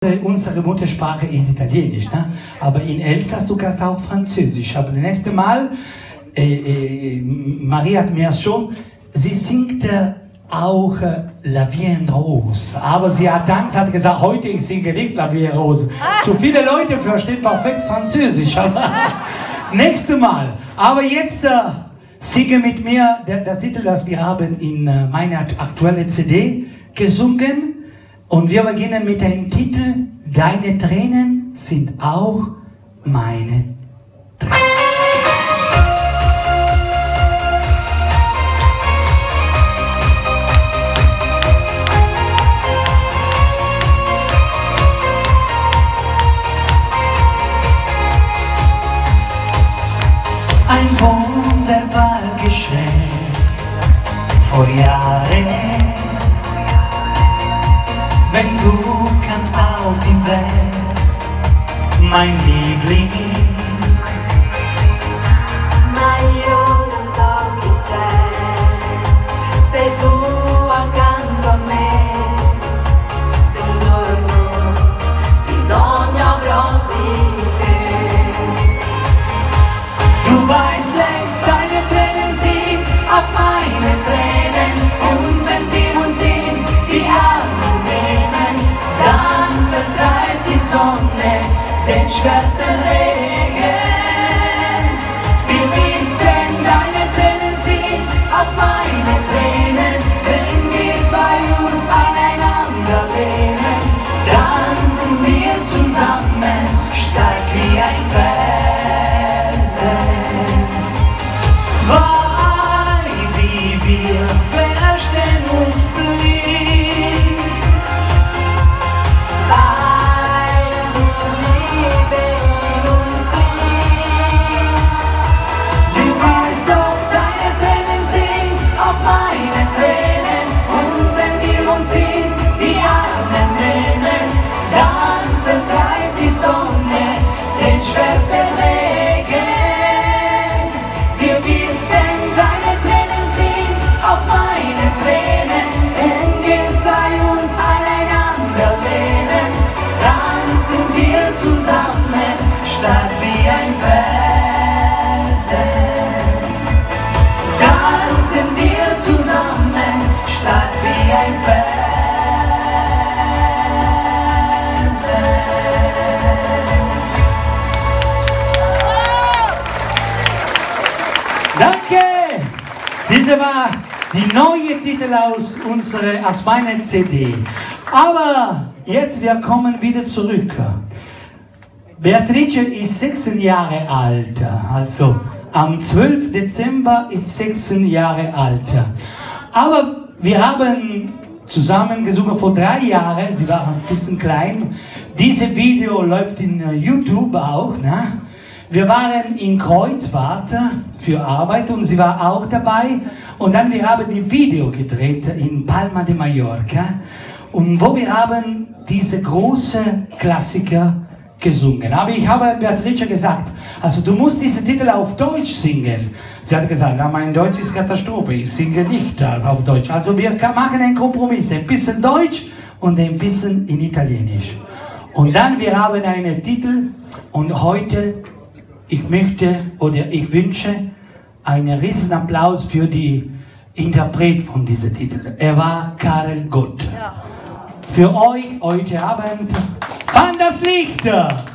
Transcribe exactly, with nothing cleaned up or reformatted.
Unsere Muttersprache ist Italienisch, ne? Aber in Elsass du kannst auch Französisch. Aber das nächste Mal, äh, äh, Marie hat mir schon, sie singt äh, auch äh, La Vie en Rose. Aber sie hat Angst, hat gesagt, heute ich singe nicht La Vie en Rose. Zu viele Leute verstehen perfekt Französisch. Aber nächste Mal. Aber jetzt äh, singe mit mir der, das Titel, das wir haben in äh, meiner aktuellen C D gesungen. Und wir beginnen mit dem Titel Deine Tränen sind auch meine Tränen. Ein Wunder war geschehen vor Jahren. Wenn du kamst auf die Welt, mein Liebling. Ma io lo so che c'è, sei tu accanto a me. Se un giorno bisogno avrò di te. Du weißt längst, deine Tränen sind auch meine Tränen. Und wenn die uns in die Arme nehmen, dann vertreibt die Sonne den schwersten Regen. Wir wissen, deine Tränen sind auch meine Tränen. Wenn wir bei uns aneinander lehnen, dann sind wir zusammen stark wie ein Felsen. Zwei wie wir verstehen uns blind. Weil die Liebe in uns liegt. Du weißt doch, deine Tränen sind auch meine Tränen. Und wenn wir uns in die Arme nehmen, dann vertreibt die Sonne den schwersten Regen. Wir wissen, deine Tränen sind auch meine Tränen. Wenn wir bei uns aneinander lehnen, dann sind wir zusammen stark wie ein Felsen. Dann sind wir zusammen stark wie ein Felsen. Danke! Diese war die neue Titel aus, unserer, aus meiner C D. Aber jetzt, wir kommen wieder zurück. Beatrice ist sechzehn Jahre alt. Also am zwölften Dezember ist sechzehn Jahre alt. Aber wir haben zusammen gesungen vor drei Jahren. Sie war ein bisschen klein. Dieses Video läuft in YouTube auch. Ne? Wir waren in Kreuzfahrt für Arbeit und sie war auch dabei. Und dann wir haben die Video gedreht in Palma de Mallorca. Und wo wir haben diese große Klassiker gesungen. Aber ich habe Beatrice gesagt, also du musst diese Titel auf Deutsch singen. Sie hat gesagt, na, mein Deutsch ist Katastrophe, ich singe nicht auf Deutsch. Also wir machen einen Kompromiss, ein bisschen Deutsch und ein bisschen in Italienisch. Und dann wir haben einen Titel und heute ich möchte oder ich wünsche einen riesen Applaus für die Interpret von diesem Titel. Er war Karel Gott. Ja. Für euch heute Abend, Fan das Licht!